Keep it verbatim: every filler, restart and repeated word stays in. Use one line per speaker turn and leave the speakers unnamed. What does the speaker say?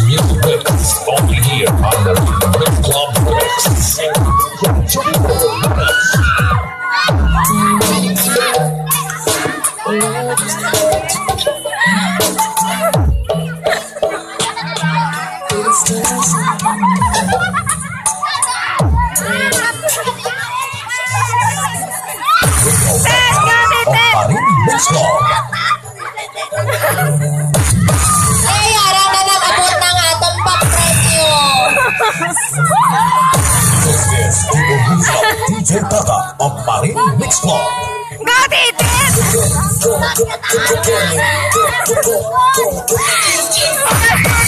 music mix only here on the Red Club Mix. Let's go.
Eh, arang na nakabot na nga itong pag-preview.
This is Indonesia D J Tata of Parin Mix Club.
Go, Titin!
Go, go, go, go, go, go, go, go, go, go.